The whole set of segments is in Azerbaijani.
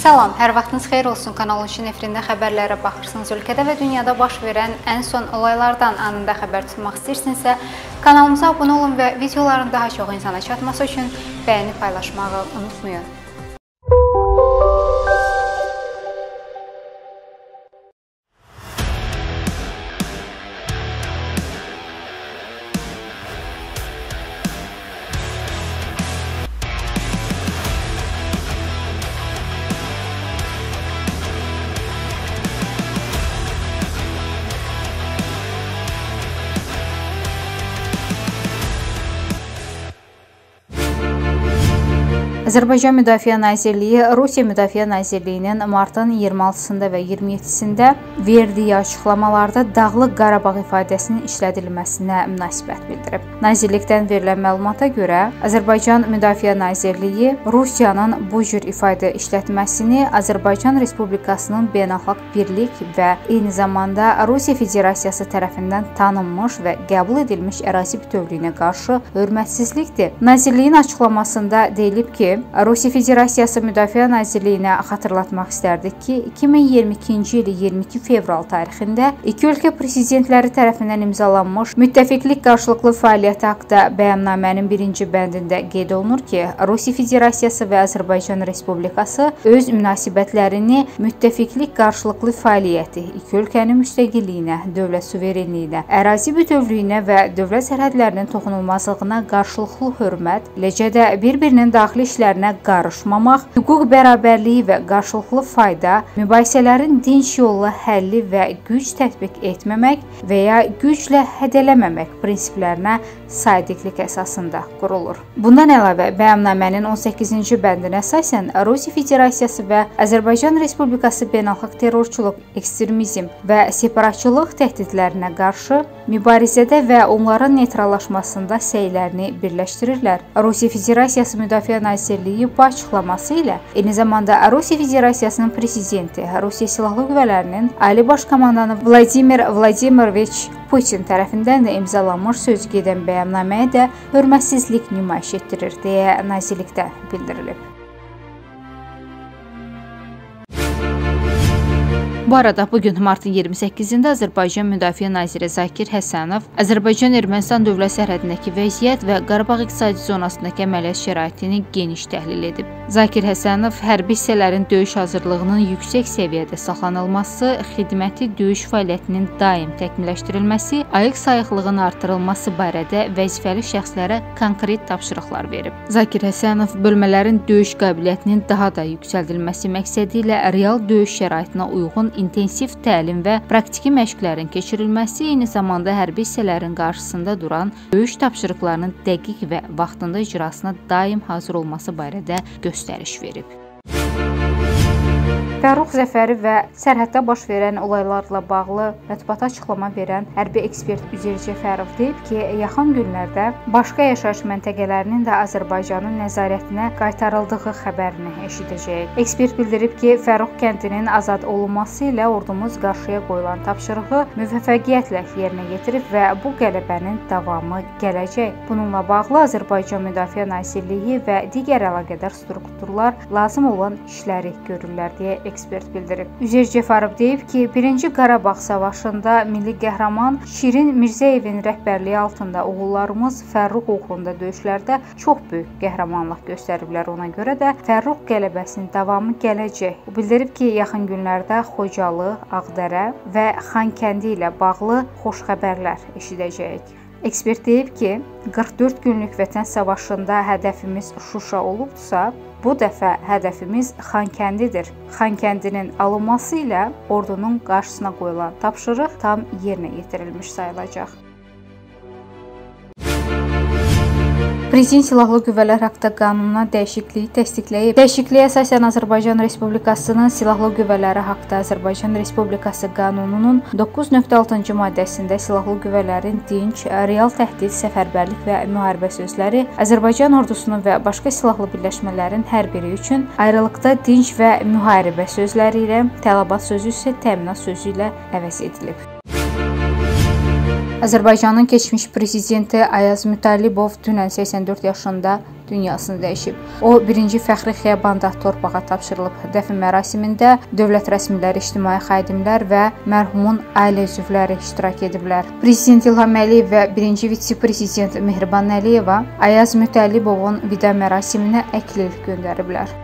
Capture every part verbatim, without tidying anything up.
Salam, hər vaxtınız xeyir olsun. Kanal üçün efirində xəbərlərə baxırsınız. Ölkədə və dünyada baş verən ən son olaylardan anında xəbər tutmaq istəyirsinizsə, kanalımıza abunə olun və videoların daha çox insana çatması üçün bəyəni paylaşmağı unutmayın. Azərbaycan Müdafiə Nazirliyi Rusiya Müdafiə Nazirliyinin martın iyirmi altısında və iyirmi yeddisində verdiyi açıqlamalarda Dağlıq Qarabağ ifadəsinin işlədilməsinə münasibət bildirib. Nazirlikdən verilən məlumata görə Azərbaycan Müdafiə Nazirliyi Rusiyanın bu cür ifadə işlətməsini Azərbaycan Respublikasının beynəlxalq birlik və eyni zamanda Rusiya Federasiyası tərəfindən tanınmış və qəbul edilmiş ərazi bütövlüyünə qarşı hörmətsizlikdir. Nazirliyin açıqlamasında deyilib ki, Rusiya Federasiyası Müdafiə Nazirliyinə xatırlatmaq istərdik ki, iki min iyirmi ikinci il iyirmi iki fevral tarixində iki ölkə prezidentləri tərəfindən imzalanmış müttəfiqlik qarşılıqlı fəaliyyəti haqqında bəyannamənin birinci bəndində qeyd olunur ki, Rusiya Federasiyası və Azərbaycan Respublikası öz münasibətlərini müttəfiqlik qarşılıqlı fəaliyyəti, iki ölkənin müstəqilliyinə, dövlət suverenliyinə, ərazi bütövlüyünə və dövlət sərhədlərinin toxunulmazlığına qarşılıqlı hörmət, eləcə də bir-birinin daxili işlər qarışmamaq, hüquq bərabərliyi və qarşılıqlı fayda, mübahisələrin dinc yolla həlli və güc tətbiq etməmək və ya güclə hədələməmək prinsiplərinə sadiqlik əsasında qurulur. Bundan əlavə, bəyannamənin on səkkizinci bəndinə əsasən Rusiya Federasiyası və Azərbaycan Respublikası beynəlxalq terrorçuluq, ekstremizm və separatçılıq təhdidlərinə qarşı mübarizədə və onların neytrallaşmasında səylərini birləşdirirlər. Rusiya Federasiyası Müdafiə Nazirliyi bu açıqlaması ilə eyni zamanda Rusiya Federasiyasının prezidenti, Rusiya Silahlı Qüvvələrinin Ali Baş Komandanı Vladimir Vladimiroviç Putin tərəfindən də imzalanmış sözügedən bəyannaməyə də hörmətsizlik nümayiş etdirir, deyə nazirlikdə bildirilib. Bu arada bugün martın iyirmi səkkizində Azərbaycan Müdafiə Naziri Zakir Həsənov Azərbaycan-Ermənistan dövlət sərhədindəki vəziyyət və Qarabağ iqtisadi zonasındakı əməliyyat şəraitini geniş təhlil edib. Zakir Həsənov hərbi hissələrin döyüş hazırlığının yüksək səviyyədə saxlanılması, xidməti döyüş fəaliyyətinin daim təkmilləşdirilməsi, ayıq sayıqlığın artırılması barədə vəzifəli şəxslərə konkret tapşırıqlar verib. Zakir Həsənov bölmələrin döyüş qabiliyyətinin daha da yüksəldilməsi məqsədi ilə real döyüş şəraitinə uyğun intensiv təlim və praktiki məşqlərin keçirilməsi, eyni zamanda hərbi hissələrin qarşısında duran döyüş tapşırıqlarının dəqiq və vaxtında icrasına daim hazır olması barədə göstəriş verib. Fərrux Zəfəri və sərhəddə baş verən olaylarla bağlı mətbuata açıqlama verən hərbi ekspert Üzeyir Cəfərov deyib ki, yaxın günlərdə başqa yaşayış məntəqələrinin də Azərbaycanın nəzarətinə qaytarıldığı xəbərini eşidəcəyik. Ekspert bildirib ki, Fərrux kəndinin azad olunması ilə ordumuz qarşıya qoyulan tapşırığı müvəffəqiyyətlə yerinə yetirib və bu qələbənin davamı gələcək. Bununla bağlı Azərbaycan Müdafiə Nazirliyi və digər əlaqədar strukturlar lazım olan işləri görürlər deyə ekspert bildirib. Üzeyir Cəfərov deyib ki, birinci Qarabağ savaşında milli qəhrəman Şirin Mirzəyevin rəhbərliyi altında oğullarımız Fərrux uğrunda döyüşlərdə çox böyük qəhrəmanlıq göstəriblər. Ona görə də Fərrux qələbəsinin davamı gələcək. O bildirib ki, yaxın günlərdə Xocalı, Ağdərə və Xankəndi ilə bağlı xoş xəbərlər eşidəcəyik. Ekspert deyib ki, qırx dörd günlük Vətən savaşında hədəfimiz Şuşa olubdursa, bu dəfə hədəfimiz Xankəndidir. Xankəndinin alınması ilə ordunun qarşısına qoyulan tapşırıq tam yerinə yetirilmiş sayılacaq. Prezident Silahlı Qüvvələr haqqında qanununa dəyişikliyi təsdiqləyib. Dəyişikliyə əsasən Azərbaycan Respublikasının Silahlı Qüvvələri haqqında Azərbaycan Respublikası qanununun doqquz nöqtə altıncı maddəsində silahlı qüvvələrin dinc, real təhdid, səfərbərlik və müharibə sözləri Azərbaycan ordusunun və başqa silahlı birləşmələrin hər biri üçün ayrılıqda dinc və müharibə sözləri ilə, tələbat sözü isə təminat sözü ilə əvəz edilib. Azərbaycanın keçmiş prezidenti Ayaz Mütəllibov dünən səksən dörd yaşında dünyasını dəyişib. O, birinci Fəxri Xiyabanda torpağa tapşırılıb. Dəfn mərasimində dövlət rəsmiləri, ictimai xadimlər və mərhumun ailə üzvləri iştirak ediblər. Prezident İlham Əliyev və birinci vitse-prezident Mehriban Əliyeva Ayaz Mütəllibovun vida mərasiminə əklil göndəriblər.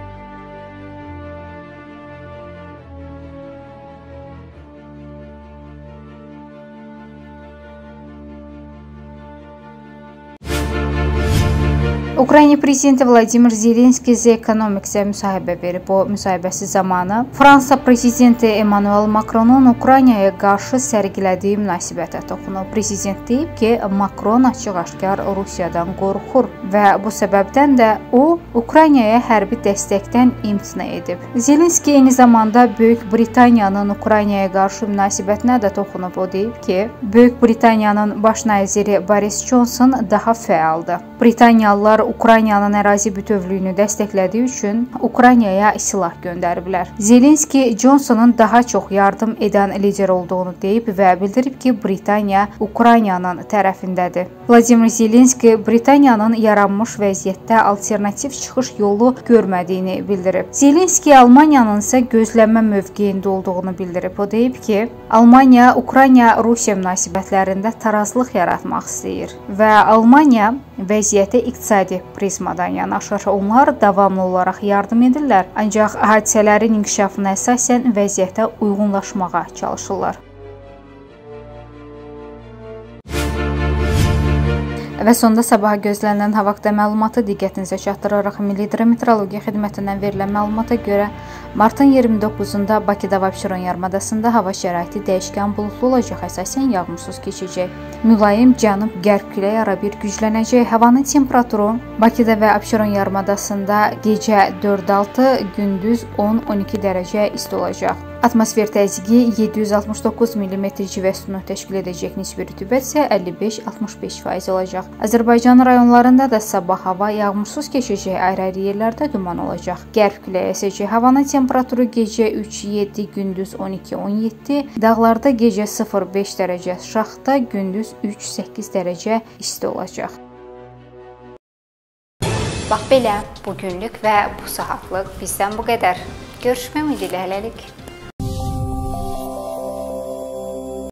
Ukrayna prezidenti Vladimir Zelenski The Economics-ə müsahibə verib. O, müsahibəsi zamanı Fransa prezidenti Emmanuel Macronun Ukraynaya qarşı sərgilədiyi münasibətə toxunub. Prezident deyib ki, Macron açıq-aşkar Rusiyadan qorxur və bu səbəbdən də o, Ukraynaya hərbi dəstəkdən imtina edib. Zelenski eyni zamanda Böyük Britaniyanın Ukraynaya qarşı münasibətinə də toxunub. O deyib ki, Böyük Britaniyanın baş naziri Boris Johnson daha fəaldır. Britaniyalılar Ukraynanın ərazi bütövlüyünü dəstəklədiyi üçün Ukraynaya silah göndəriblər. Zelenski Johnsonun daha çox yardım edən lider olduğunu deyib və bildirib ki, Britaniya Ukraynanın tərəfindədir. Vladimir Zelenski Britaniyanın yaranmış vəziyyətdə alternativ çıxış yolu görmədiyini bildirib. Zelenski Almaniyanın isə gözləmə mövqeyində olduğunu bildirib. O deyib ki, Almaniya Ukrayna-Rusiya münasibətlərində tarazlıq yaratmaq istəyir və Almaniya vəziyyətə iqtisadi prizmadan yanaşır. Onlar davamlı olaraq yardım edirlər, ancaq hadisələrin inkişafına əsasən vəziyyətə uyğunlaşmağa çalışırlar. Və sonda sabaha gözlənilən hava haqqında məlumatı diqqətinizə çatdıraraq Milli Hidrometeorologiya Xidmətindən verilən məlumata görə martın iyirmi doqquzunda Bakıda və Abşeron yarımadasında hava şəraiti dəyişkən buludlu olacaq, əsasən yağmursuz keçəcək. Mülayim cənub-qərb küləyi arabir güclənəcək. Havanın temperaturu Bakıda və Abşeron yarımadasında gecə dörd altı, gündüz on on iki dərəcə isti olacaq. Atmosfer təzyiqi yeddi yüz altmış doqquz millimetr civə sütunu təşkil edəcək, nisbi rütubət isə əlli beş altmış beş faiz olacaq. Azərbaycan rayonlarında da sabah hava yağmursuz keçəcək, ayrı-ayrı yerlərdə duman olacaq. Qərb küləyi əsəcək. Havanın temperaturu gecə üç yeddi, gündüz on iki on yeddi, dağlarda gecə sıfır beş dərəcə şaxta, gündüz üç səkkiz dərəcə isti olacaq. Bax belə, bugünlük və bu saatlıq bizdən bu qədər. Görüşmək ümidi ilə hələlik.